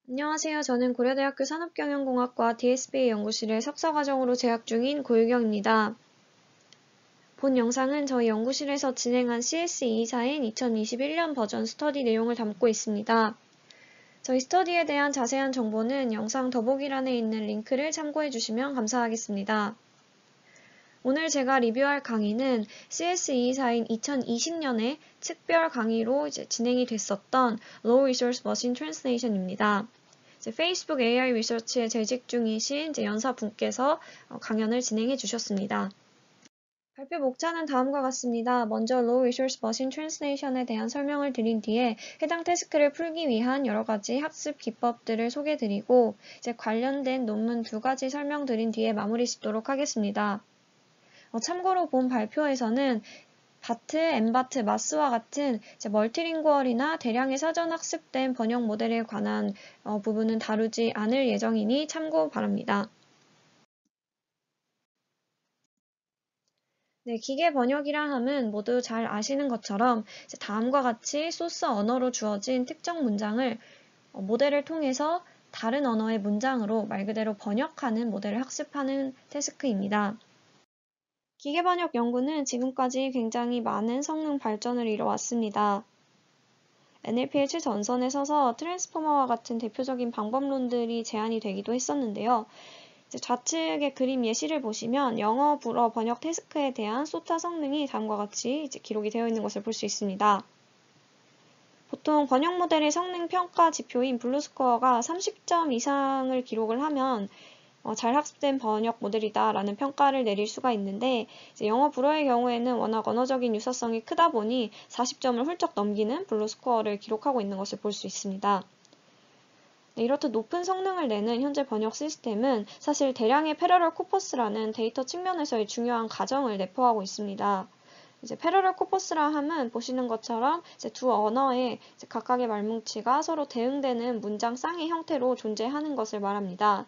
안녕하세요. 저는 고려대학교 산업경영공학과 DSBA 연구실에 석사과정으로 재학 중인 고유경입니다. 본 영상은 저희 연구실에서 진행한 CS24인 2021년 버전 스터디 내용을 담고 있습니다. 저희 스터디에 대한 자세한 정보는 영상 더보기란에 있는 링크를 참고해 주시면 감사하겠습니다. 오늘 제가 리뷰할 강의는 CS24인 2020년에 특별 강의로 진행이 됐었던 Low Resource Machine Translation입니다. 페이스북 AI 리서치에 재직 중이신 연사분께서 강연을 진행해 주셨습니다. 발표 목차는 다음과 같습니다. 먼저 Low Resource Machine Translation에 대한 설명을 드린 뒤에 해당 태스크를 풀기 위한 여러 가지 학습 기법들을 소개해 드리고 관련된 논문 2가지 설명드린 뒤에 마무리 짓도록 하겠습니다. 참고로 본 발표에서는 바트, 엠바트, 마스와 같은 멀티링구얼이나 대량의 사전 학습된 번역 모델에 관한 부분은 다루지 않을 예정이니 참고 바랍니다. 네, 기계 번역이라 함은 모두 잘 아시는 것처럼 다음과 같이 소스 언어로 주어진 특정 문장을 모델을 통해서 다른 언어의 문장으로 말 그대로 번역하는 모델을 학습하는 태스크입니다. 기계번역 연구는 지금까지 굉장히 많은 성능 발전을 이뤄왔습니다. NLP의 최전선에 서서 트랜스포머와 같은 대표적인 방법론들이 제안이 되기도 했었는데요. 좌측의 그림 예시를 보시면 영어, 불어 번역 태스크에 대한 소타 성능이 다음과 같이 기록이 되어 있는 것을 볼 수 있습니다. 보통 번역 모델의 성능 평가 지표인 블루스코어가 30점 이상을 기록을 하면 잘 학습된 번역 모델이다 라는 평가를 내릴 수가 있는데 영어 불어의 경우에는 워낙 언어적인 유사성이 크다 보니 40점을 훌쩍 넘기는 블루스코어를 기록하고 있는 것을 볼 수 있습니다. 이렇듯 높은 성능을 내는 현재 번역 시스템은 사실 대량의 패러럴 코퍼스라는 데이터 측면에서의 중요한 가정을 내포하고 있습니다. 패러럴 코퍼스라 함은 보시는 것처럼 두 언어의 각각의 말뭉치가 서로 대응되는 문장 쌍의 형태로 존재하는 것을 말합니다.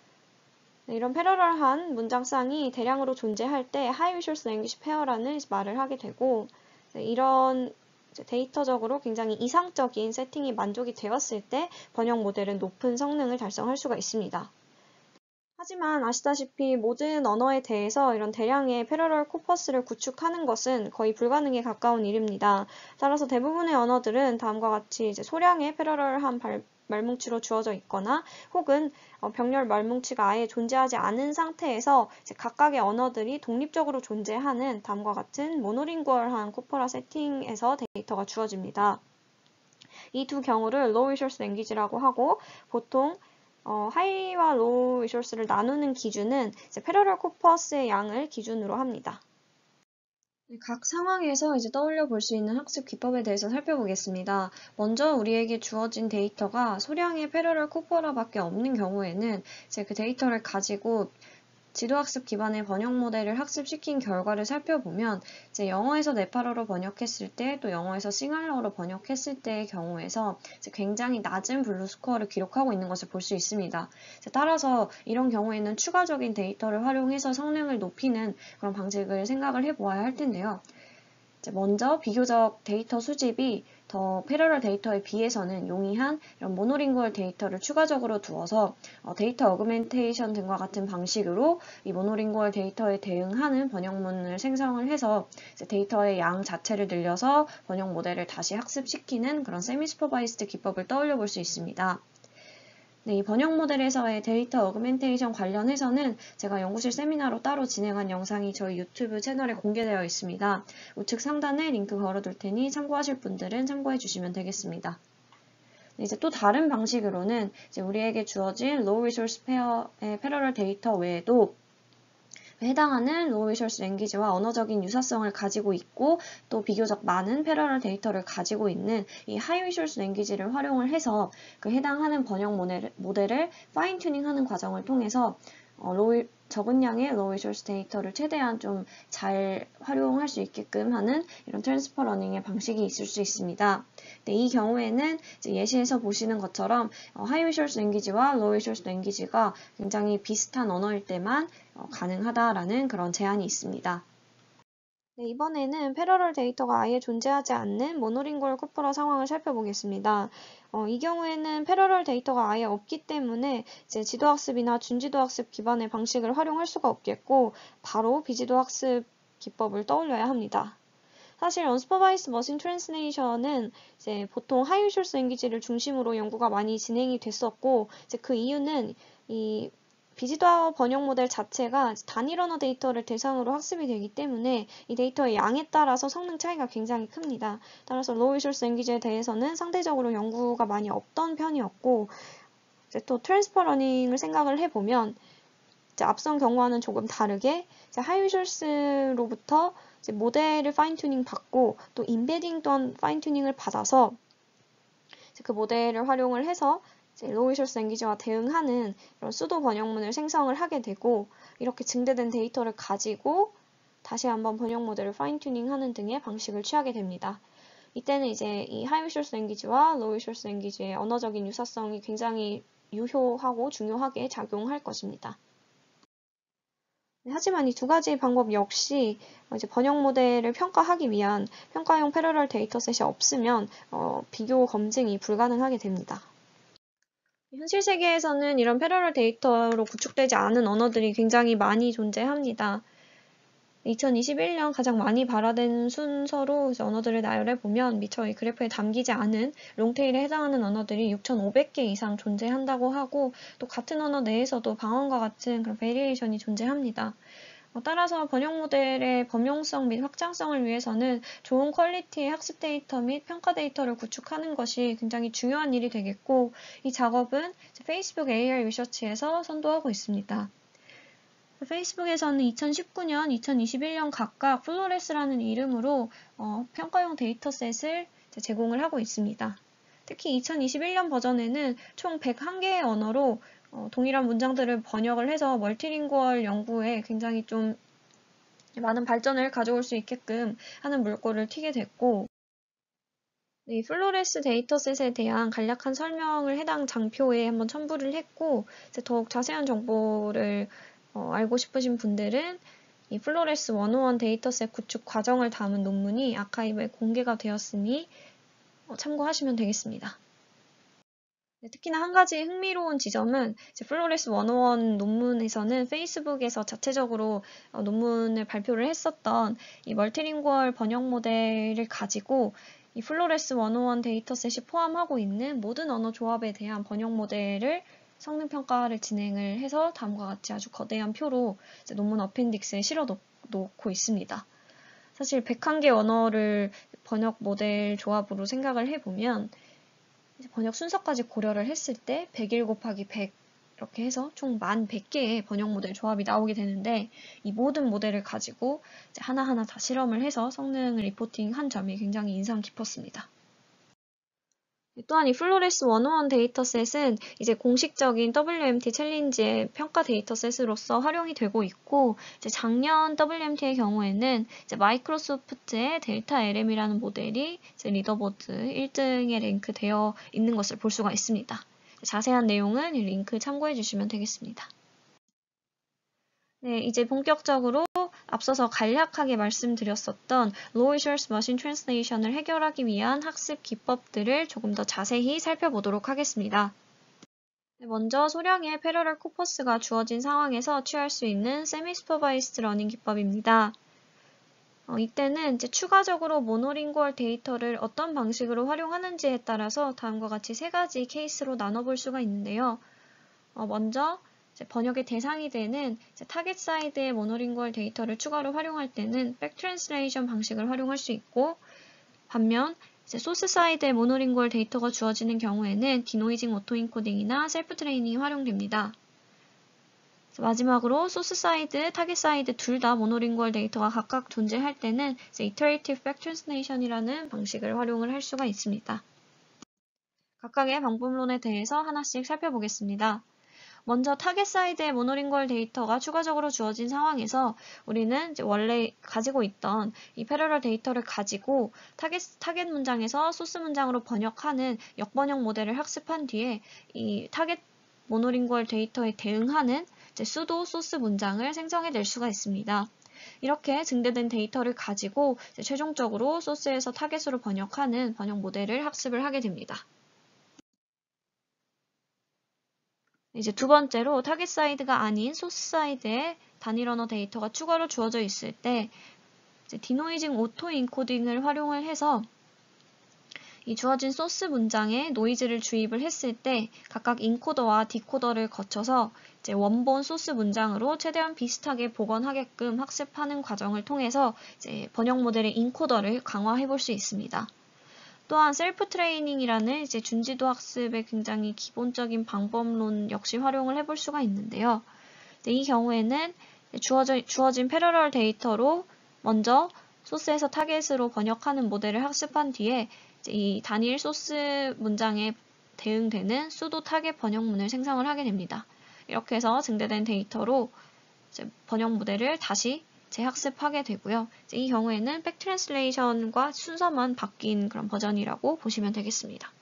이런 패러럴한 문장쌍이 대량으로 존재할 때 High Resource Language Pair라는 말을 하게 되고 이런 데이터적으로 굉장히 이상적인 세팅이 만족이 되었을 때 번역 모델은 높은 성능을 달성할 수가 있습니다. 하지만 아시다시피 모든 언어에 대해서 이런 대량의 패러럴 코퍼스를 구축하는 것은 거의 불가능에 가까운 일입니다. 따라서 대부분의 언어들은 다음과 같이 소량의 패러럴한 말뭉치로 주어져 있거나 혹은 병렬 말뭉치가 아예 존재하지 않은 상태에서 각각의 언어들이 독립적으로 존재하는 다음과 같은 모노링구얼한 코퍼라 세팅에서 데이터가 주어집니다. 이 두 경우를 Low Resource Language라고 하고 보통 하이와 로우 리소스를 나누는 기준은 패러럴 코퍼스의 양을 기준으로 합니다. 각 상황에서 떠올려 볼 수 있는 학습 기법에 대해서 살펴보겠습니다. 먼저 우리에게 주어진 데이터가 소량의 패러럴 코퍼라밖에 없는 경우에는 그 데이터를 가지고 지도학습 기반의 번역 모델을 학습시킨 결과를 살펴보면 영어에서 네팔어로 번역했을 때 또 영어에서 싱할러로 번역했을 때의 경우에서 굉장히 낮은 블루 스코어를 기록하고 있는 것을 볼 수 있습니다. 따라서 이런 경우에는 추가적인 데이터를 활용해서 성능을 높이는 그런 방식을 생각을 해보아야 할 텐데요. 먼저 비교적 데이터 수집이 더 패러럴 데이터에 비해서는 용이한 이런 모노링구얼 데이터를 추가적으로 두어서 데이터 어그멘테이션 등과 같은 방식으로 이 모노링구얼 데이터에 대응하는 번역문을 생성을 해서 데이터의 양 자체를 늘려서 번역 모델을 다시 학습시키는 그런 세미 슈퍼바이스드 기법을 떠올려 볼 수 있습니다. 네, 이 번역 모델에서의 데이터 어그멘테이션 관련해서는 제가 연구실 세미나로 따로 진행한 영상이 저희 유튜브 채널에 공개되어 있습니다. 우측 상단에 링크 걸어둘 테니 참고하실 분들은 참고해 주시면 되겠습니다. 네, 이제 또 다른 방식으로는 우리에게 주어진 Low Resource Pair의 패러럴 데이터 외에도 해당하는 Low Resource Language와 언어적인 유사성을 가지고 있고 또 비교적 많은 패러럴 데이터를 가지고 있는 이 High Resource Language를 활용을 해서 그 해당하는 번역 모델을 파인 튜닝하는 과정을 통해서 적은 양의 Low Resource 데이터를 최대한 좀 잘 활용할 수 있게끔 하는 이런 트랜스퍼 러닝의 방식이 있을 수 있습니다. 네, 이 경우에는 예시에서 보시는 것처럼 High Resource Language와 Low Resource Language가 굉장히 비슷한 언어일 때만 가능하다라는 그런 제한이 있습니다. 네, 이번에는 패러럴 데이터가 아예 존재하지 않는 모노링구얼 쿠퍼러 상황을 살펴보겠습니다. 이 경우에는 패러럴 데이터가 아예 없기 때문에 이제 지도학습이나 준지도학습 기반의 방식을 활용할 수가 없겠고 바로 비지도학습 기법을 떠올려야 합니다. 사실 Unsupervised Machine Translation은 이제 보통 High Visual Language를 중심으로 연구가 많이 진행이 됐었고 이제 그 이유는 이 비지도 번역 모델 자체가 단일 언어 데이터를 대상으로 학습이 되기 때문에 이 데이터의 양에 따라서 성능 차이가 굉장히 큽니다. 따라서 Low Visual Language에 대해서는 상대적으로 연구가 많이 없던 편이었고 이제 또 Transfer Learning을 생각을 해보면 이제 앞선 경우와는 조금 다르게 이제 High Visuals로부터 이제 모델을 파인 튜닝 받고 또 임베딩 또한 파인 튜닝을 받아서 이제 그 모델을 활용을 해서 로우 비주얼 랭귀지와 대응하는 이런 수도 번역문을 생성을 하게 되고 이렇게 증대된 데이터를 가지고 다시 한번 번역 모델을 파인 튜닝하는 등의 방식을 취하게 됩니다. 이때는 이제 이 하이 비주얼 랭귀지와 로우 비주얼 랭귀지의 언어적인 유사성이 굉장히 유효하고 중요하게 작용할 것입니다. 하지만 이 두 가지 방법 역시 이제 번역 모델을 평가하기 위한 평가용 패러럴 데이터셋이 없으면 비교 검증이 불가능하게 됩니다. 현실 세계에서는 이런 패러럴 데이터로 구축되지 않은 언어들이 굉장히 많이 존재합니다. 2021년 가장 많이 발화된 순서로 언어들을 나열해보면 미처 이 그래프에 담기지 않은 롱테일에 해당하는 언어들이 6,500개 이상 존재한다고 하고 또 같은 언어 내에서도 방언과 같은 그런 베리에이션이 존재합니다. 따라서 번역 모델의 범용성 및 확장성을 위해서는 좋은 퀄리티의 학습 데이터 및 평가 데이터를 구축하는 것이 굉장히 중요한 일이 되겠고 이 작업은 페이스북 AI 리서치에서 선도하고 있습니다. 페이스북에서는 2019년, 2021년 각각 플로레스라는 이름으로 평가용 데이터셋을 제공을 하고 있습니다. 특히 2021년 버전에는 총 101개의 언어로 동일한 문장들을 번역을 해서 멀티링구얼 연구에 굉장히 좀 많은 발전을 가져올 수 있게끔 하는 물꼬를 튀게 됐고 이 플로레스 데이터셋에 대한 간략한 설명을 해당 장표에 한번 첨부를 했고 더욱 자세한 정보를 알고 싶으신 분들은 이 플로레스 101 데이터셋 구축 과정을 담은 논문이 아카이브에 공개가 되었으니 참고하시면 되겠습니다. 특히나 한 가지 흥미로운 지점은 플로레스 101 논문에서는 페이스북에서 자체적으로 논문을 발표를 했었던 이 멀티링구얼 번역 모델을 가지고 이 플로레스 101 데이터셋이 포함하고 있는 모든 언어 조합에 대한 번역 모델을 성능 평가를 진행을 해서 다음과 같이 아주 거대한 표로 논문 어펜딕스에 실어 놓고 있습니다. 사실 101개 언어를 번역 모델 조합으로 생각을 해보면 번역 순서까지 고려를 했을 때 101 곱하기 100 이렇게 해서 총 11,100개의 번역 모델 조합이 나오게 되는데 이 모든 모델을 가지고 하나하나 다 실험을 해서 성능을 리포팅한 점이 굉장히 인상 깊었습니다. 또한 이 플로레스 101 데이터셋은 이제 공식적인 WMT 챌린지의 평가 데이터셋으로서 활용이 되고 있고 작년 WMT의 경우에는 마이크로소프트의 델타 LM이라는 모델이 리더보드 1등에 랭크되어 있는 것을 볼 수가 있습니다. 자세한 내용은 이 링크 참고해 주시면 되겠습니다. 네, 이제 본격적으로 앞서서 간략하게 말씀드렸었던 Low Visual Machine Translation을 해결하기 위한 학습 기법들을 조금 더 자세히 살펴보도록 하겠습니다. 먼저 소량의 패러럴 코퍼스가 주어진 상황에서 취할 수 있는 Semi-Supervised Learning 기법입니다. 이때는 추가적으로 모노링구얼 데이터를 어떤 방식으로 활용하는지에 따라서 다음과 같이 세 가지 케이스로 나눠볼 수가 있는데요. 먼저 번역의 대상이 되는 타겟 사이드의 모노링구얼 데이터를 추가로 활용할 때는 백 트랜슬레이션 방식을 활용할 수 있고 반면 소스 사이드의 모노링구얼 데이터가 주어지는 경우에는 디노이징 오토인코딩이나 셀프 트레이닝이 활용됩니다. 마지막으로 소스 사이드, 타겟 사이드 둘 다 모노링구얼 데이터가 각각 존재할 때는 Iterative Back Translation이라는 방식을 활용을 할 수가 있습니다. 각각의 방법론에 대해서 하나씩 살펴보겠습니다. 먼저 타겟 사이드의 모노링구얼 데이터가 추가적으로 주어진 상황에서 우리는 원래 가지고 있던 이 패러럴 데이터를 가지고 타겟 문장에서 소스 문장으로 번역하는 역번역 모델을 학습한 뒤에 이 타겟 모노링구얼 데이터에 대응하는 수도 소스 문장을 생성해낼 수가 있습니다. 이렇게 증대된 데이터를 가지고 최종적으로 소스에서 타겟으로 번역하는 번역 모델을 학습을 하게 됩니다. 이제 두 번째로 타겟 사이드가 아닌 소스 사이드에 단일 언어 데이터가 추가로 주어져 있을 때 디노이징 오토 인코딩을 활용을 해서 이 주어진 소스 문장에 노이즈를 주입을 했을 때 각각 인코더와 디코더를 거쳐서 이제 원본 소스 문장으로 최대한 비슷하게 복원하게끔 학습하는 과정을 통해서 이제 번역 모델의 인코더를 강화해 볼 수 있습니다. 또한 셀프 트레이닝이라는 이제 준지도 학습의 굉장히 기본적인 방법론 역시 활용을 해볼 수가 있는데요. 이 경우에는 주어진 패러럴 데이터로 먼저 소스에서 타겟으로 번역하는 모델을 학습한 뒤에 이 단일 소스 문장에 대응되는 수도 타겟 번역문을 생성을 하게 됩니다. 이렇게 해서 증대된 데이터로 번역 모델을 다시 재학습하게 되고요. 이 경우에는 백트랜슬레이션과 순서만 바뀐 그런 버전이라고 보시면 되겠습니다.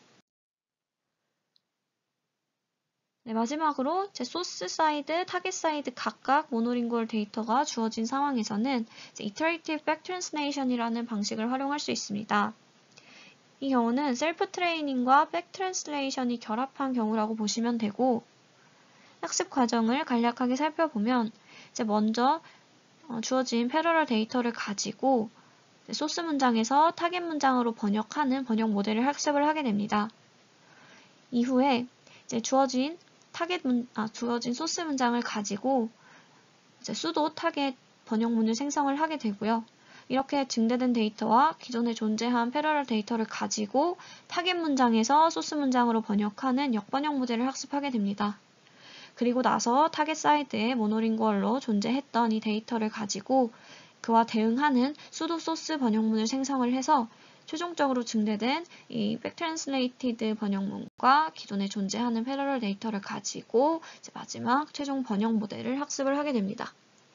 네, 마지막으로 소스 사이드, 타겟 사이드 각각 모노링구얼 데이터가 주어진 상황에서는 Iterative Backtranslation이라는 방식을 활용할 수 있습니다. 이 경우는 셀프 트레이닝과 백트랜슬레이션이 결합한 경우라고 보시면 되고, 학습 과정을 간략하게 살펴보면 먼저 주어진 패러럴 데이터를 가지고 소스 문장에서 타겟 문장으로 번역하는 번역 모델을 학습을 하게 됩니다. 이후에 주어진 소스 문장을 가지고 수도 타겟 번역문을 생성을 하게 되고요. 이렇게 증대된 데이터와 기존에 존재한 패러럴 데이터를 가지고 타겟 문장에서 소스 문장으로 번역하는 역번역 모델을 학습하게 됩니다. 그리고 나서 타겟 사이드에 모노링구얼로 존재했던 이 데이터를 가지고 그와 대응하는 수도 소스 번역문을 생성을 해서 최종적으로 증대된 이 백트랜슬레이티드 번역문과 기존에 존재하는 패러럴 데이터를 가지고 마지막 최종 번역 모델을 학습을 하게 됩니다.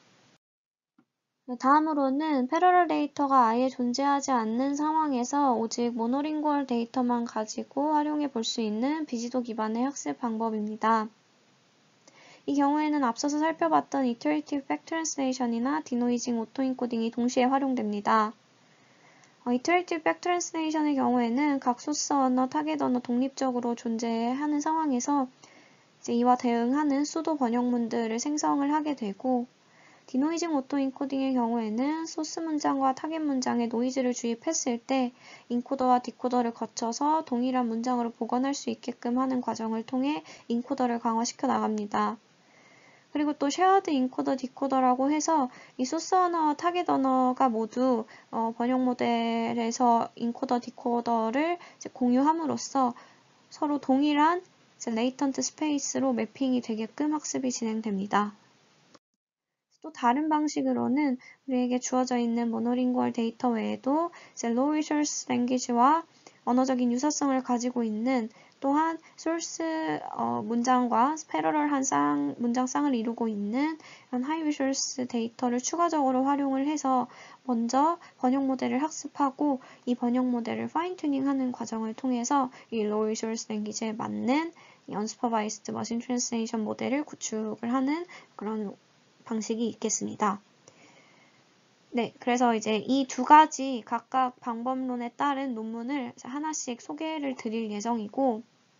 다음으로는 패러럴 데이터가 아예 존재하지 않는 상황에서 오직 모노링구얼 데이터만 가지고 활용해 볼 수 있는 비지도 기반의 학습 방법입니다. 이 경우에는 앞서서 살펴봤던 Iterative Backtranslation이나 디노이징 오토인코딩이 동시에 활용됩니다. Iterative Backtranslation의 경우에는 각 소스 언어, 타겟 언어 독립적으로 존재하는 상황에서 이와 대응하는 수도 번역문들을 생성을 하게 되고, 디노이징 오토 인코딩의 경우에는 소스 문장과 타겟 문장에 노이즈를 주입했을 때 인코더와 디코더를 거쳐서 동일한 문장으로 복원할 수 있게끔 하는 과정을 통해 인코더를 강화시켜 나갑니다. 그리고 또 쉐어드 인코더 디코더라고 해서 이 소스 언어와 타겟 언어가 모두 번역 모델에서 인코더 디코더를 공유함으로써 서로 동일한 레이턴트 스페이스로 매핑이 되게끔 학습이 진행됩니다. 또 다른 방식으로는 우리에게 주어져 있는 모노링구얼 데이터 외에도 Low Resource Language와 언어적인 유사성을 가지고 있는 또한 소스 문장과 패러럴한 문장쌍을 이루고 있는 High Resource 데이터를 추가적으로 활용을 해서 먼저 번역 모델을 학습하고 이 번역 모델을 파인 튜닝하는 과정을 통해서 이 Low Resource Language에 맞는 Unsupervised Machine Translation 모델을 구축을 하는 그런 방식이 있겠습니다. 네, 그래서 이제 이 두 가지 각각 방법론에 따른 논문을 하나씩 소개를 드릴 예정이고,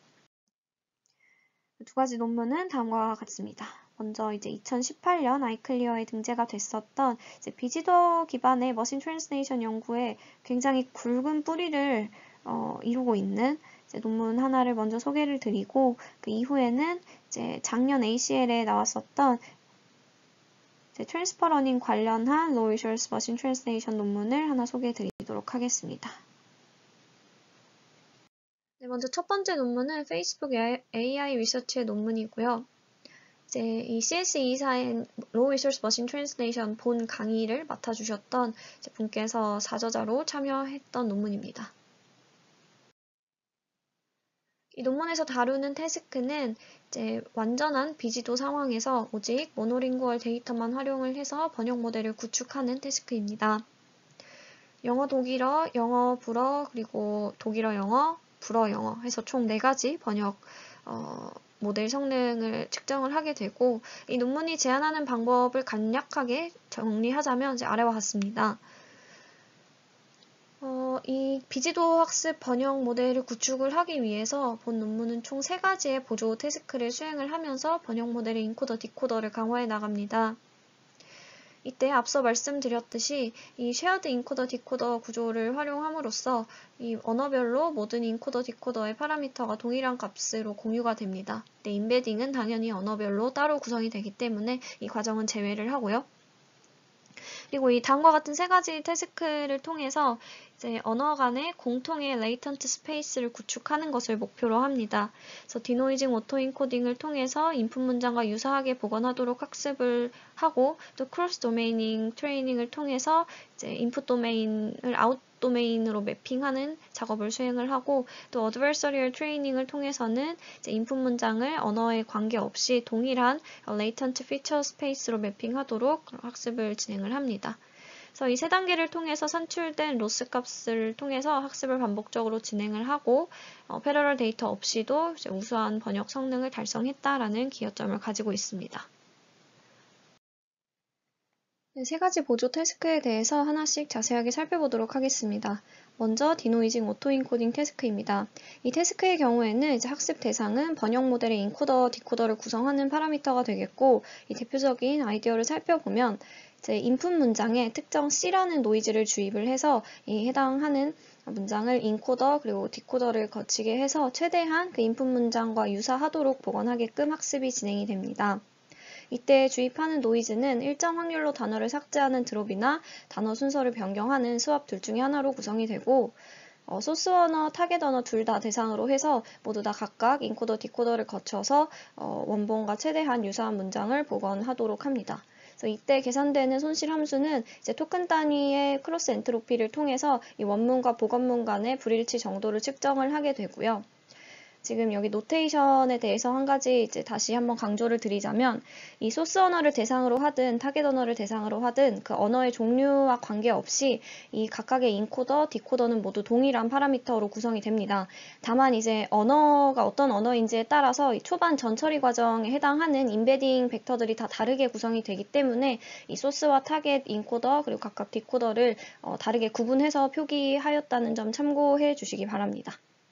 두 가지 논문은 다음과 같습니다. 먼저 이제 2018년 아이클리어에 등재가 됐었던 비지도 기반의 머신 트랜스레이션 연구에 굉장히 굵은 뿌리를 이루고 있는 논문 하나를 먼저 소개를 드리고, 그 이후에는 이제 작년 ACL에 나왔었던 트랜스퍼 러닝 관련한 Low Resource Machine Translation 논문을 하나 소개해 드리도록 하겠습니다. 네, 먼저 첫 번째 논문은 페이스북 AI 리서치의 논문이고요. 이제 이 CS24의 Low Resource Machine Translation 본 강의를 맡아주셨던 분께서 사저자로 참여했던 논문입니다. 이 논문에서 다루는 태스크는 이제 완전한 비지도 상황에서 오직 모노링구얼 데이터만 활용을 해서 번역 모델을 구축하는 태스크입니다. 영어, 독일어, 영어, 불어, 그리고 독일어, 영어, 불어, 영어 해서 총 4가지 번역 모델 성능을 측정을 하게 되고, 이 논문이 제안하는 방법을 간략하게 정리하자면 이제 아래와 같습니다. 이 비지도 학습 번역 모델을 구축을 하기 위해서 본 논문은 총 3가지의 보조 태스크를 수행을 하면서 번역 모델의 인코더, 디코더를 강화해 나갑니다. 이때 앞서 말씀드렸듯이 이 쉐어드 인코더, 디코더 구조를 활용함으로써 이 언어별로 모든 인코더, 디코더의 파라미터가 동일한 값으로 공유가 됩니다. 인베딩은 당연히 언어별로 따로 구성이 되기 때문에 이 과정은 제외를 하고요. 그리고 이 다음과 같은 3가지 태스크를 통해서 이제 언어 간의 공통의 레이턴트 스페이스를 구축하는 것을 목표로 합니다. 그래서 디노이징 오토 인코딩을 통해서 인풋 문장과 유사하게 복원하도록 학습을 하고, 또 크로스 도메이닝 트레이닝을 통해서 이제 인풋 도메인을 아웃 도메인으로 매핑하는 작업을 수행을 하고, 또 어드버서리얼 트레이닝을 통해서는 이제 인풋 문장을 언어에 관계없이 동일한 레이턴트 피처 스페이스로 매핑하도록 학습을 진행을 합니다. 그래서 이 3단계를 통해서 산출된 로스 값을 통해서 학습을 반복적으로 진행을 하고, 패러럴 데이터 없이도 이제 우수한 번역 성능을 달성했다라는 기여점을 가지고 있습니다. 3가지 보조 태스크에 대해서 하나씩 자세하게 살펴보도록 하겠습니다. 먼저 디노이징 오토 인코딩 태스크입니다. 이 태스크의 경우에는 이제 학습 대상은 번역 모델의 인코더, 디코더를 구성하는 파라미터가 되겠고, 이 대표적인 아이디어를 살펴보면 이제 인풋 문장에 특정 C라는 노이즈를 주입을 해서 이 해당하는 문장을 인코더 그리고 디코더를 거치게 해서 최대한 그 인풋 문장과 유사하도록 복원하게끔 학습이 진행이 됩니다. 이때 주입하는 노이즈는 일정 확률로 단어를 삭제하는 드롭이나 단어 순서를 변경하는 스왑 둘 중에 하나로 구성이 되고, 소스 언어, 타겟 언어 둘 다 대상으로 해서 모두 다 각각 인코더, 디코더를 거쳐서 원본과 최대한 유사한 문장을 복원하도록 합니다. 그래서 이때 계산되는 손실 함수는 이제 토큰 단위의 크로스 엔트로피를 통해서 이 원문과 복원문 간의 불일치 정도를 측정을 하게 되고요. 지금 여기 노테이션에 대해서 한 가지 이제 다시 한번 강조를 드리자면, 이 소스 언어를 대상으로 하든 타겟 언어를 대상으로 하든 그 언어의 종류와 관계없이 이 각각의 인코더, 디코더는 모두 동일한 파라미터로 구성이 됩니다. 다만 이제 언어가 어떤 언어인지에 따라서 이 초반 전처리 과정에 해당하는 인베딩 벡터들이 다 다르게 구성이 되기 때문에 이 소스와 타겟, 인코더 그리고 각각 디코더를 다르게 구분해서 표기하였다는 점 참고해 주시기 바랍니다.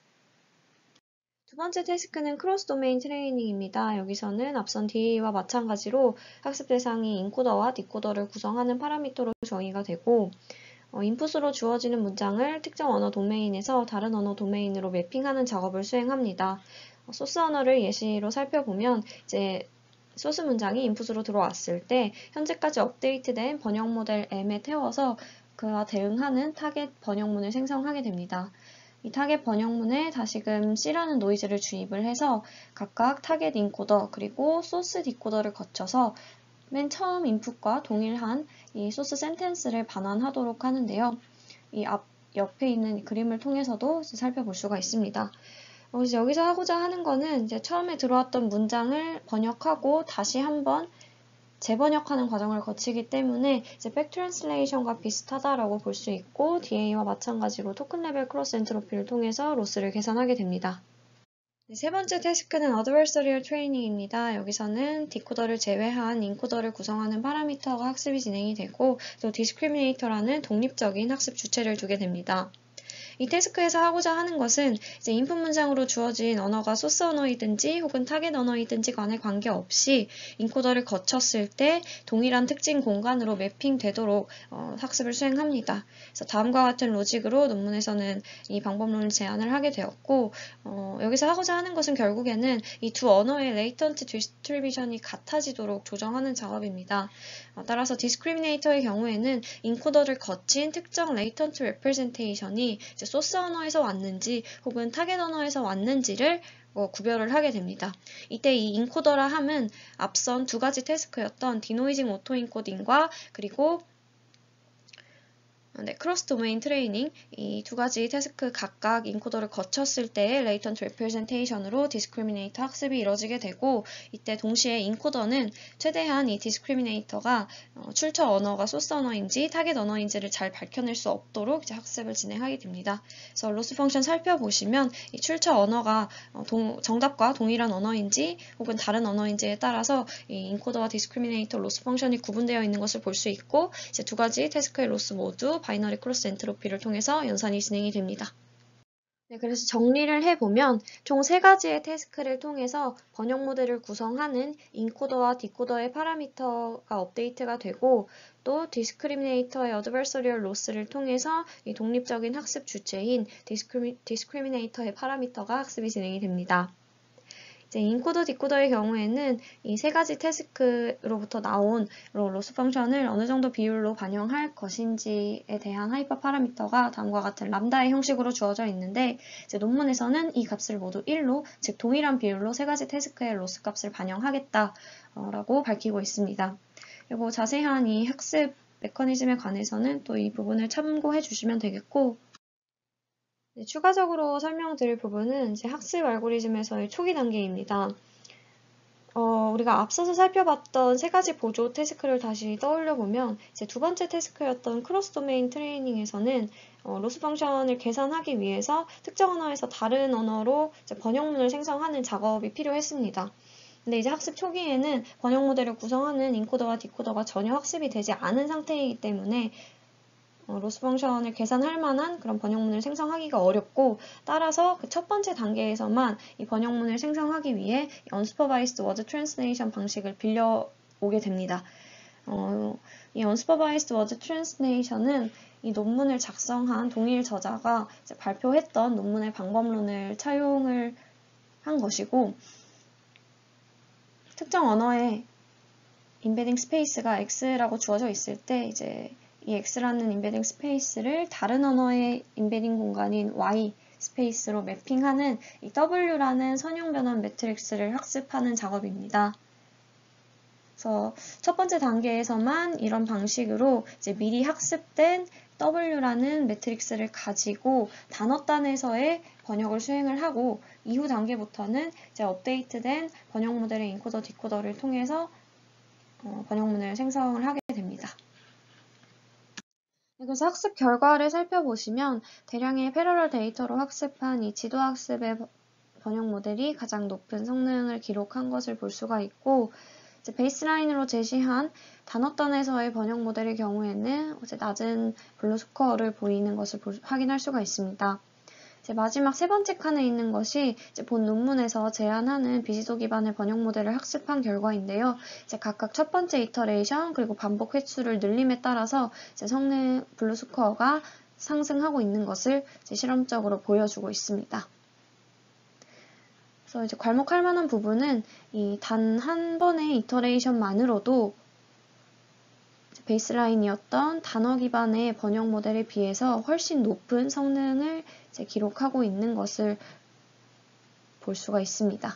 두 번째 태스크는 크로스 도메인 트레이닝입니다. 여기서는 앞선 DA와 마찬가지로 학습 대상이 인코더와 디코더를 구성하는 파라미터로 정의가 되고, 인풋으로 주어지는 문장을 특정 언어 도메인에서 다른 언어 도메인으로 매핑하는 작업을 수행합니다. 소스 언어를 예시로 살펴보면 이제 소스 문장이 인풋으로 들어왔을 때 현재까지 업데이트된 번역 모델 M에 태워서 그와 대응하는 타겟 번역문을 생성하게 됩니다. 이 타겟 번역문에 다시금 C라는 노이즈를 주입을 해서 각각 타겟 인코더 그리고 소스 디코더를 거쳐서 맨 처음 인풋과 동일한 이 소스 센텐스를 반환하도록 하는데요. 이 옆에 있는 그림을 통해서도 살펴볼 수가 있습니다. 그래서 여기서 하고자 하는 거는 이제 처음에 들어왔던 문장을 번역하고 다시 한번 재번역하는 과정을 거치기 때문에 이제 백트랜슬레이션과 비슷하다라고 볼 수 있고, DA와 마찬가지로 토큰 레벨 크로스 엔트로피를 통해서 로스를 계산하게 됩니다. 세 번째 태스크는 어드버서리얼 트레이닝입니다. 여기서는 디코더를 제외한 인코더를 구성하는 파라미터가 학습이 진행이 되고, 또 디스크리미네이터라는 독립적인 학습 주체를 두게 됩니다. 이 태스크에서 하고자 하는 것은 이제 인풋 문장으로 주어진 언어가 소스 언어이든지 혹은 타겟 언어이든지 간에 관계없이 인코더를 거쳤을 때 동일한 특징 공간으로 매핑되도록 학습을 수행합니다. 그래서 다음과 같은 로직으로 논문에서는 이 방법론을 제안을 하게 되었고, 여기서 하고자 하는 것은 결국에는 이 두 언어의 레이턴트 디스트리뷰션이 같아지도록 조정하는 작업입니다. 따라서 디스크리미네이터의 경우에는 인코더를 거친 특정 레이턴트 레프레젠테이션이 소스 언어에서 왔는지 혹은 타겟 언어에서 왔는지를 구별을 하게 됩니다. 이때 이 인코더라 함은 앞선 두 가지 태스크였던 디노이징 오토 인코딩과 그리고 네, 크로스 도메인 트레이닝, 이 두 가지 태스크 각각 인코더를 거쳤을 때 레이턴트 레프레젠테이션으로 디스크리미네이터 학습이 이루어지게 되고, 이때 동시에 인코더는 최대한 이 디스크리미네이터가 출처 언어가 소스 언어인지 타겟 언어인지를 잘 밝혀낼 수 없도록 이제 학습을 진행하게 됩니다. 그래서 로스 펑션 살펴보시면 이 출처 언어가 정답과 동일한 언어인지 혹은 다른 언어인지에 따라서 이 인코더와 디스크리미네이터 로스 펑션이 구분되어 있는 것을 볼 수 있고, 이제 두 가지 태스크의 로스 모두 바이너리 크로스 엔트로피를 통해서 연산이 진행이 됩니다. 네, 그래서 정리를 해보면 총 3가지의 태스크를 통해서 번역 모델을 구성하는 인코더와 디코더의 파라미터가 업데이트가 되고, 또 디스크리미네이터의 어드버서리얼 로스를 통해서 이 독립적인 학습 주체인 디스크리미네이터의 파라미터가 학습이 진행이 됩니다. 이제 인코더, 디코더의 경우에는 이 3가지 태스크로부터 나온 로스 펑션을 어느 정도 비율로 반영할 것인지에 대한 하이퍼 파라미터가 다음과 같은 람다의 형식으로 주어져 있는데, 이제 논문에서는 이 값을 모두 1로, 즉 동일한 비율로 3가지 태스크의 로스 값을 반영하겠다라고 밝히고 있습니다. 그리고 자세한 이 학습 메커니즘에 관해서는 또 이 부분을 참고해 주시면 되겠고, 네, 추가적으로 설명드릴 부분은 이제 학습 알고리즘에서의 초기 단계입니다. 우리가 앞서서 살펴봤던 3가지 보조 태스크를 다시 떠올려보면, 이제 두 번째 태스크였던 크로스 도메인 트레이닝에서는 로스 펑션을 계산하기 위해서 특정 언어에서 다른 언어로 이제 번역문을 생성하는 작업이 필요했습니다. 근데 이제 학습 초기에는 번역 모델을 구성하는 인코더와 디코더가 전혀 학습이 되지 않은 상태이기 때문에 로스 펑션을 계산할 만한 그런 번역문을 생성하기가 어렵고, 따라서 그 첫 번째 단계에서만 이 번역문을 생성하기 위해 unsupervised word translation 방식을 빌려오게 됩니다. 이 unsupervised word translation은 이 논문을 작성한 동일 저자가 발표했던 논문의 방법론을 차용을 한 것이고, 특정 언어의 인베딩 스페이스가 X라고 주어져 있을 때 이제 이 X라는 인베딩 스페이스를 다른 언어의 인베딩 공간인 Y 스페이스로 매핑하는 이 W라는 선형 변환 매트릭스를 학습하는 작업입니다. 그래서 첫 번째 단계에서만 이런 방식으로 이제 미리 학습된 W라는 매트릭스를 가지고 단어단에서의 번역을 수행을 하고, 이후 단계부터는 이제 업데이트된 번역 모델의 인코더, 디코더를 통해서 번역문을 생성을 하게 됩니다. 그래서 학습 결과를 살펴보시면 대량의 패러럴 데이터로 학습한 이 지도 학습의 번역 모델이 가장 높은 성능을 기록한 것을 볼 수가 있고, 이제 베이스라인으로 제시한 단어단에서의 번역 모델의 경우에는 이제 낮은 블루 스코어를 보이는 것을 확인할 수가 있습니다. 이제 마지막 3번째 칸에 있는 것이 이제 본 논문에서 제안하는 비지도 기반의 번역 모델을 학습한 결과인데요. 이제 각각 첫 번째 이터레이션 그리고 반복 횟수를 늘림에 따라서 이제 성능 블루 스코어가 상승하고 있는 것을 이제 실험적으로 보여주고 있습니다. 그래서 이제 괄목할 만한 부분은 이 단 한 번의 이터레이션만으로도 베이스라인이었던 단어 기반의 번역 모델에 비해서 훨씬 높은 성능을 이제 기록하고 있는 것을 볼 수가 있습니다.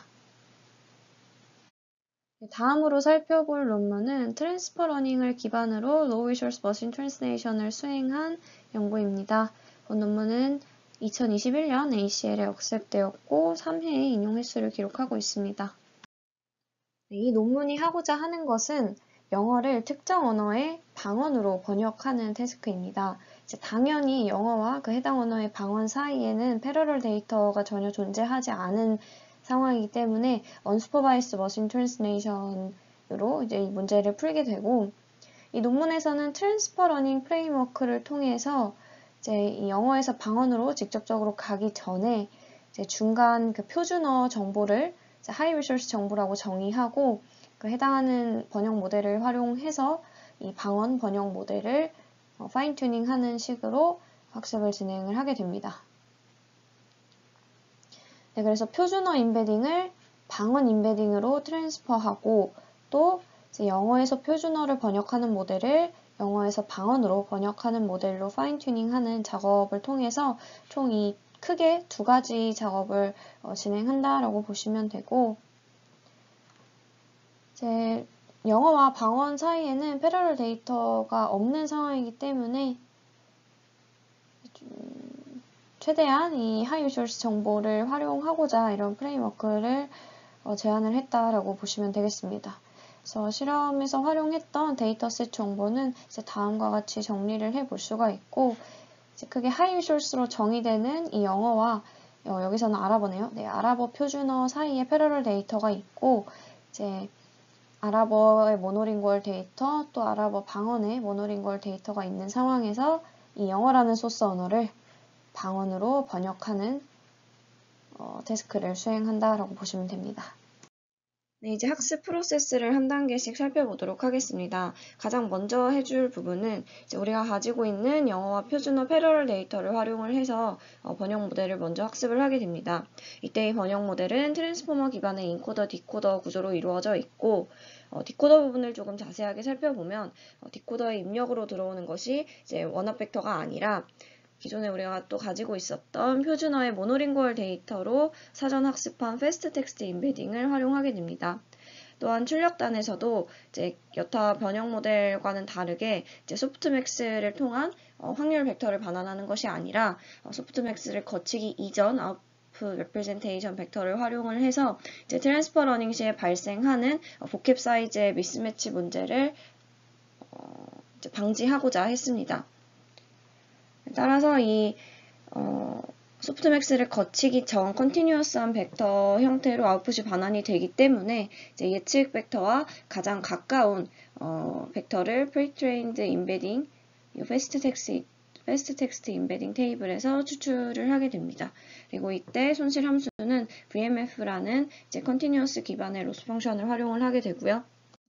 다음으로 살펴볼 논문은 트랜스퍼 러닝을 기반으로 Low Resource Machine Translation을 수행한 연구입니다. 본 논문은 2021년 ACL에 억셉되었고 3회의 인용 횟수를 기록하고 있습니다. 이 논문이 하고자 하는 것은 영어를 특정 언어의 방언으로 번역하는 태스크입니다. 이제 당연히 영어와 그 해당 언어의 방언 사이에는 패러럴 데이터가 전혀 존재하지 않은 상황이기 때문에 unsupervised machine translation으로 이제 이 문제를 풀게 되고, 이 논문에서는 트랜스퍼 러닝 프레임워크를 통해서 이제 이 영어에서 방언으로 직접적으로 가기 전에 이제 중간 그 표준어 정보를 하이 리소스 정보라고 정의하고, 그 해당하는 번역 모델을 활용해서 이 방언 번역 모델을 파인 튜닝 하는 식으로 학습을 진행을 하게 됩니다. 네, 그래서 표준어 인베딩을 방언 인베딩으로 트랜스퍼하고, 또 이제 영어에서 표준어를 번역하는 모델을 영어에서 방언으로 번역하는 모델로 파인 튜닝 하는 작업을 통해서 총 이 크게 2가지 작업을 진행한다라고 보시면 되고, 이제 영어와 방언 사이에는 패러럴 데이터가 없는 상황이기 때문에 최대한 이 하이 유저스 정보를 활용하고자 이런 프레임워크를 제안을 했다라고 보시면 되겠습니다. 그래서 실험에서 활용했던 데이터셋 정보는 이제 다음과 같이 정리를 해볼 수가 있고, 이제 크게 하이 유저스로 정의되는 이 영어와 여기서는 아랍어네요. 네, 아랍어 표준어 사이에 패러럴 데이터가 있고, 이제 아랍어의 모노링구얼 데이터, 또 아랍어 방언의 모노링구얼 데이터가 있는 상황에서 이 영어라는 소스 언어를 방언으로 번역하는 태스크를 수행한다라고 보시면 됩니다. 네, 이제 학습 프로세스를 한 단계씩 살펴보도록 하겠습니다. 가장 먼저 해줄 부분은 이제 우리가 가지고 있는 영어와 표준어 패러럴 데이터를 활용을 해서 번역 모델을 먼저 학습을 하게 됩니다. 이때 이 번역 모델은 트랜스포머 기반의 인코더, 디코더 구조로 이루어져 있고, 디코더 부분을 조금 자세하게 살펴보면 디코더의 입력으로 들어오는 것이 이제 원합 벡터가 아니라 기존에 우리가 또 가지고 있었던 표준어의 모노링구얼 데이터로 사전 학습한 패스트 텍스트 임베딩을 활용하게 됩니다. 또한 출력단에서도 이제 여타 번역 모델과는 다르게 이제 소프트맥스를 통한 확률 벡터를 반환하는 것이 아니라 소프트맥스를 거치기 이전 아웃풋 레프레젠테이션 벡터를 활용을 해서 이제 트랜스퍼 러닝 시에 발생하는 보캡 사이즈의 미스매치 문제를 이제 방지하고자 했습니다. 따라서 이 소프트맥스를 거치기 전 컨티뉴어스한 벡터 형태로 아웃풋이 반환이 되기 때문에 이제 예측 벡터와 가장 가까운 벡터를 pre-trained embedding, fast text embedding 테이블에서 추출을 하게 됩니다. 그리고 이때 손실 함수는 VMF라는 이제 컨티뉴어스 기반의 로스 펑션을 활용을 하게 되고요.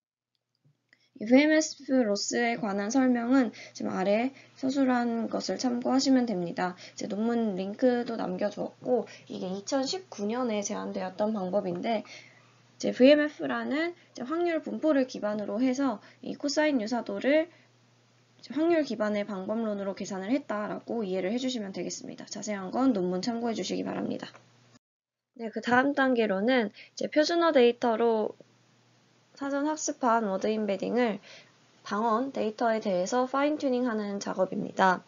이 VMF 로스에 관한 설명은 지금 아래 서술한 것을 참고하시면 됩니다. 이제 논문 링크도 남겨두었고, 이게 2019년에 제안되었던 방법인데, 이제 VMF라는 이제 확률 분포를 기반으로 해서 이 코사인 유사도를 확률 기반의 방법론으로 계산을 했다라고 이해를 해주시면 되겠습니다. 자세한 건 논문 참고해 주시기 바랍니다. 네, 그 다음 단계로는 이제 표준어 데이터로 사전 학습한 워드 임베딩을 방언 데이터에 대해서 파인 튜닝하는 작업입니다.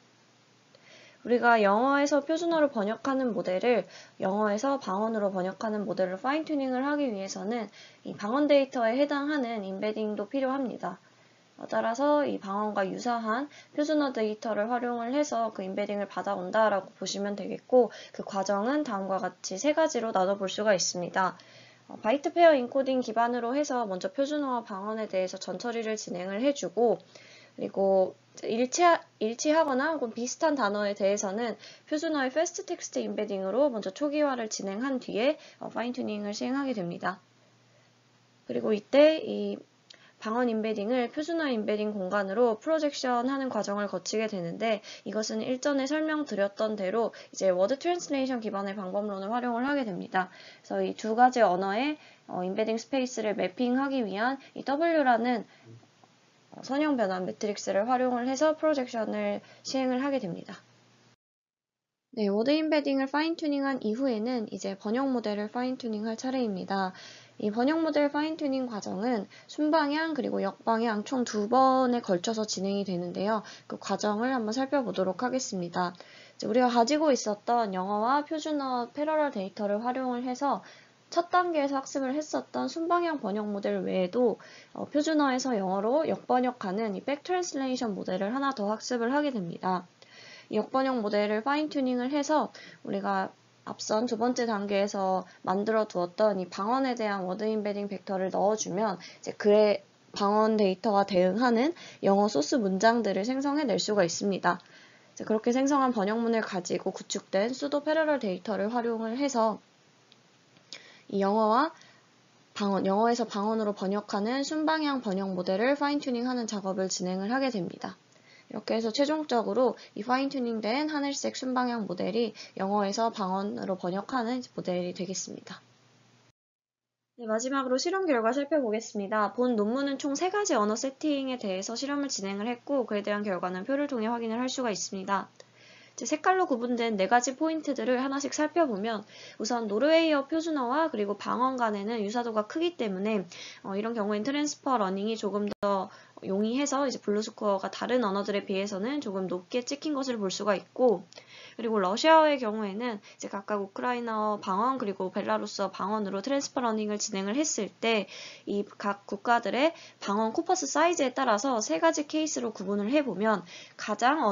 우리가 영어에서 표준어로 번역하는 모델을 영어에서 방언으로 번역하는 모델을 파인 튜닝을 하기 위해서는 이 방언 데이터에 해당하는 임베딩도 필요합니다. 따라서 이 방언과 유사한 표준어 데이터를 활용을 해서 그 임베딩을 받아온다라고 보시면 되겠고, 그 과정은 다음과 같이 세 가지로 나눠볼 수가 있습니다. 바이트 페어 인코딩 기반으로 해서 먼저 표준어와 방언에 대해서 전처리를 진행을 해주고, 그리고 일치하거나 혹은 비슷한 단어에 대해서는 표준어의 패스트 텍스트 임베딩으로 먼저 초기화를 진행한 뒤에 파인 튜닝을 시행하게 됩니다. 그리고 이때 이 방언 임베딩을 표준어 임베딩 공간으로 프로젝션 하는 과정을 거치게 되는데, 이것은 일전에 설명드렸던 대로 이제 워드 트랜슬레이션 기반의 방법론을 활용을 하게 됩니다. 그래서 이 두 가지 언어의 임베딩 스페이스를 매핑하기 위한 이 W라는 선형 변환 매트릭스를 활용을 해서 프로젝션을 시행을 하게 됩니다. 네, 워드 임베딩을 파인 튜닝한 이후에는 이제 번역 모델을 파인 튜닝할 차례입니다. 이 번역 모델 파인 튜닝 과정은 순방향 그리고 역방향 총 2번에 걸쳐서 진행이 되는데요. 그 과정을 한번 살펴보도록 하겠습니다. 이제 우리가 가지고 있었던 영어와 표준어 패러럴 데이터를 활용을 해서 첫 단계에서 학습을 했었던 순방향 번역 모델 외에도 표준어에서 영어로 역번역하는 이 백트랜슬레이션 모델을 하나 더 학습을 하게 됩니다. 이 역번역 모델을 파인 튜닝을 해서 우리가 앞선 두 번째 단계에서 만들어 두었던 이 방언에 대한 워드 임베딩 벡터를 넣어주면 이제 그의 방언 데이터와 대응하는 영어 소스 문장들을 생성해낼 수가 있습니다. 이제 그렇게 생성한 번역문을 가지고 구축된 수도 패러럴 데이터를 활용을 해서 이 영어와 방언, 영어에서 방언으로 번역하는 순방향 번역 모델을 파인 튜닝하는 작업을 진행을 하게 됩니다. 이렇게 해서 최종적으로 이 파인 튜닝된 하늘색 순방향 모델이 영어에서 방언으로 번역하는 모델이 되겠습니다. 네, 마지막으로 실험 결과 살펴보겠습니다. 본 논문은 총 3가지 언어 세팅에 대해서 실험을 진행을 했고, 그에 대한 결과는 표를 통해 확인을 할 수가 있습니다. 이제 색깔로 구분된 4가지 포인트들을 하나씩 살펴보면 우선 노르웨이어 표준어와 그리고 방언 간에는 유사도가 크기 때문에 이런 경우엔 트랜스퍼 러닝이 조금 더 용이해서 이제 블루스코어가 다른 언어들에 비해서는 조금 높게 찍힌 것을 볼 수가 있고, 그리고 러시아어의 경우에는 이제 각각 우크라이나어 방언 그리고 벨라루스어 방언으로 트랜스퍼 러닝을 진행을 했을 때 이 각 국가들의 방언 코퍼스 사이즈에 따라서 3가지 케이스로 구분을 해보면 가장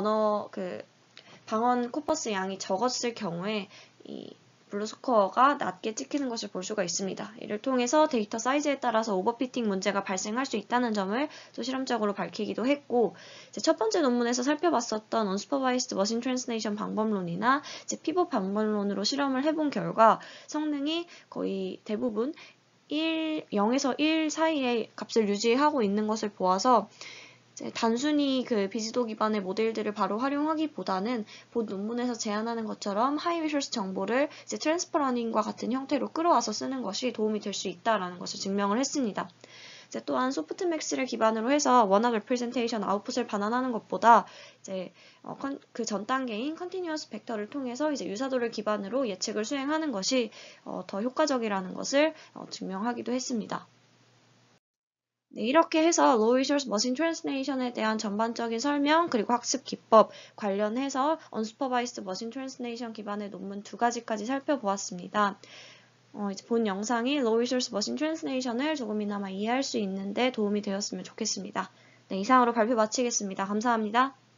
방언 코퍼스 양이 적었을 경우에 이 블루스코어가 낮게 찍히는 것을 볼 수가 있습니다. 이를 통해서 데이터 사이즈에 따라서 오버피팅 문제가 발생할 수 있다는 점을 또 실험적으로 밝히기도 했고, 이제 첫 번째 논문에서 살펴봤었던 unsupervised machine translation 방법론이나 이제 피봇 방법론으로 실험을 해본 결과 성능이 거의 대부분 0에서 1 사이의 값을 유지하고 있는 것을 보아서 단순히 비지도 기반의 모델들을 바로 활용하기보다는 본 논문에서 제안하는 것처럼 하이 리소스 정보를 이제 트랜스퍼 러닝과 같은 형태로 끌어와서 쓰는 것이 도움이 될 수 있다라는 것을 증명을 했습니다. 이제 또한 소프트맥스를 기반으로 해서 원어 레프레젠테이션 아웃풋을 반환하는 것보다 이제 그 전 단계인 컨티뉴어스 벡터를 통해서 이제 유사도를 기반으로 예측을 수행하는 것이 더 효과적이라는 것을 증명하기도 했습니다. 네, 이렇게 해서 Low Resource Machine Translation에 대한 전반적인 설명 그리고 학습 기법 관련해서 Unsupervised Machine Translation 기반의 논문 2가지까지 살펴보았습니다. 이제 본 영상이 Low Resource Machine Translation을 조금이나마 이해할 수 있는데 도움이 되었으면 좋겠습니다. 네, 이상으로 발표 마치겠습니다. 감사합니다.